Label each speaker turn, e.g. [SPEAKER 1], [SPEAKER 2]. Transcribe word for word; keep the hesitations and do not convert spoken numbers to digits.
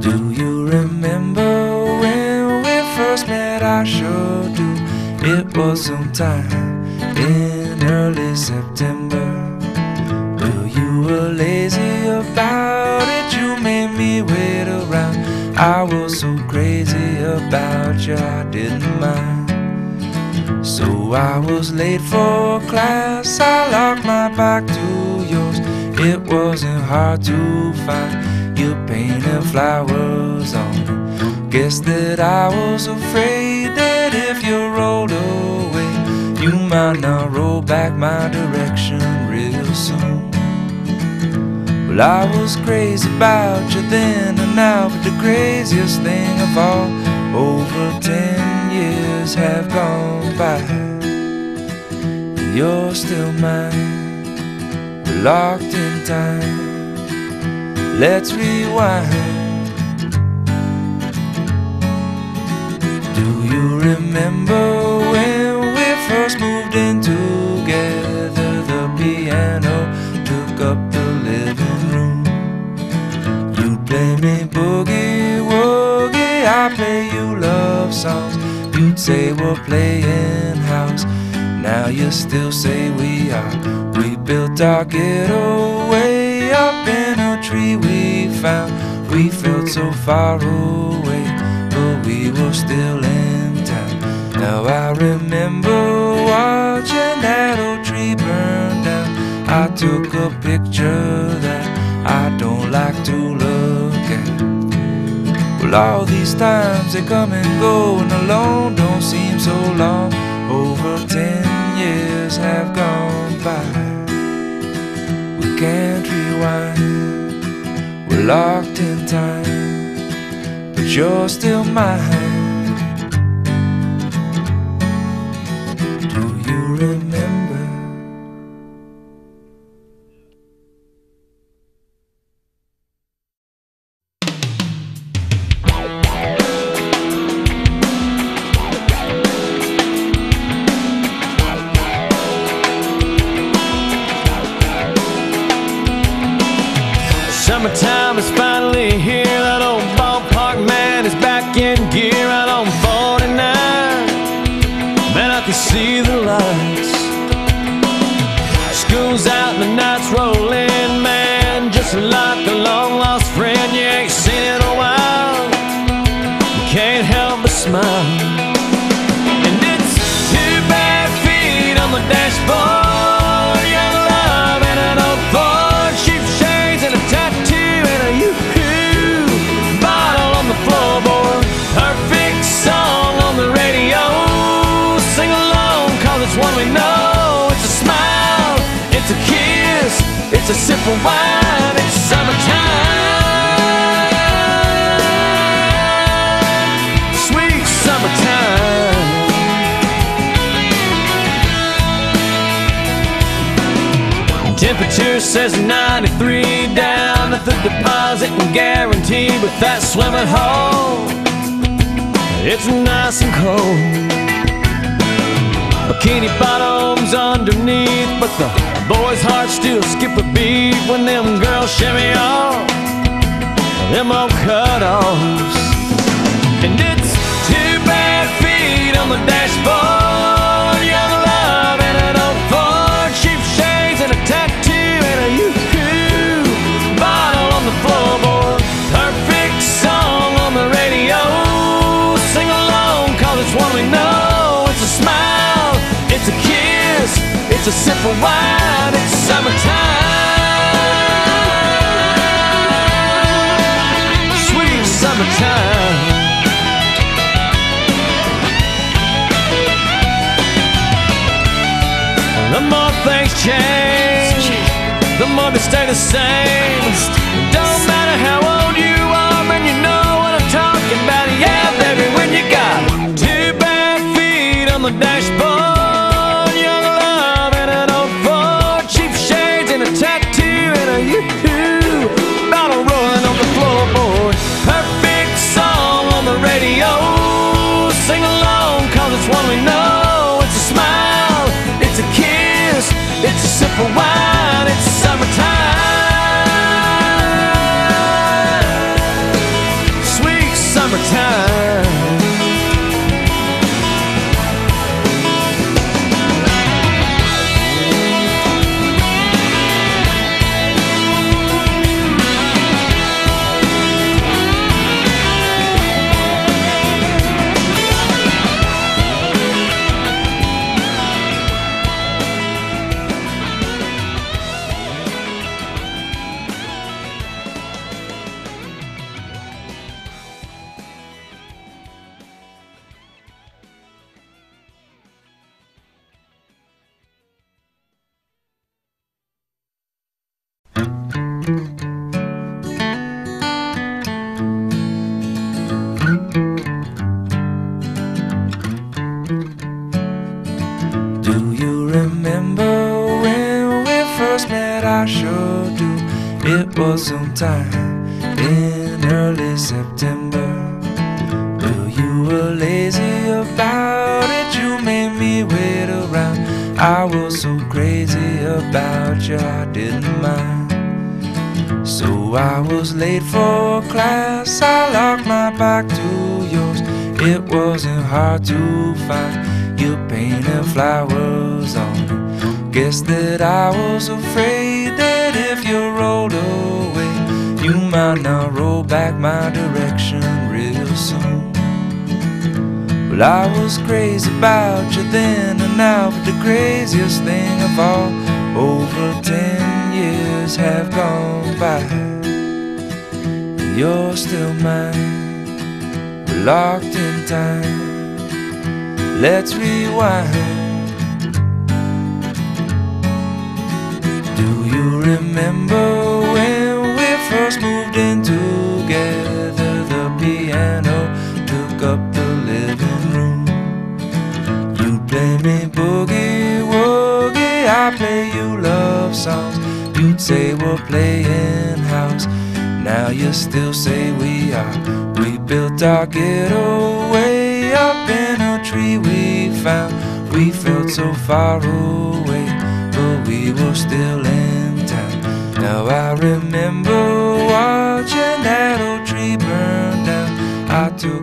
[SPEAKER 1] Do you remember when we first met? I sure do. It was sometime in early September. Well, you were lazy about it, you made me wait around. I was so crazy about you, I didn't mind. So I was late for class, I locked my back to yours. It wasn't hard to find, you painted flowers on it. Guess that I was afraid that if you rolled away, you might not roll back my direction real soon. Well, I was crazy about you then and now, but the craziest thing of all, over ten years have gone by. You're still mine, we're locked in time. Let's rewind. Do you remember when we first moved in together? The piano took up the living room. You'd play me boogie woogie, I'd play you love songs. You'd say we're playing house, now you still say we are. We built our ghetto way up in a tree we found. We felt so far away, but we were still in town. Now I remember watching that old tree burn down. I took a picture that I don't like to look at. Well, all these times they come and go, and alone don't seem so long. Over ten years have gone by. We can't rewind, we're locked in time, but you're still mine. Do you remember?
[SPEAKER 2] Summertime is finally here. That old ballpark man is back in gear out on forty-nine. Man, I can see the lights. School's out and the night's rolling. Man, just like a long lost friend you ain't seen in a while. You can't help but smile. And it's two bare feet on the dashboard. It's a sip of wine, it's summertime. Sweet summertime. Temperature says ninety-three down at the deposit and guaranteed with that swimming hole. It's nice and cold. Bikini bottoms underneath, but the boys' hearts still skip a beat when them girls shimmy off them old cut-offs. And it's two bare feet on the dashboard, young love and an old Ford, cheap shades and a tattoo and a yoo-hoo bottle on the floorboard. Perfect song on the radio, sing along 'cause it's one we know. It's a smile, it's a kiss, it's a sip of wine, it's summertime. Sweet summertime. The more things change, the more they stay the same. Don't matter how old you are, man, you know what I'm talking about. Yeah, baby, when you got two bare feet on the dashboard, young love and an old Ford, cheap shades and a tattoo and a yoo-hoo bottle rolling on the floorboard. Perfect song on the radio, sing along 'cause it's one we know. It's a smile, it's a kiss, it's a sip of wine, it's summertime.
[SPEAKER 1] time in early September. Well, you were lazy about it, you made me wait around. I was so crazy about you, I didn't mind. So I was late for class, I locked my back to yours. It wasn't hard to find, you painted flowers on it. Guess that I was afraid that if you rolled away, you might not roll back my direction real soon. Well, I was crazy about you then and now, but the craziest thing of all, over ten years have gone by, and you're still mine. We're locked in time, let's rewind. Do you remember when we first moved in together? The piano took up the living room. You play me boogie woogie, I play you love songs. You'd say we're playing house, now you still say we are. We built our ghetto way up in a tree we found. We felt so far away, but we were still in town. Now I remember watching that old tree burn down. I took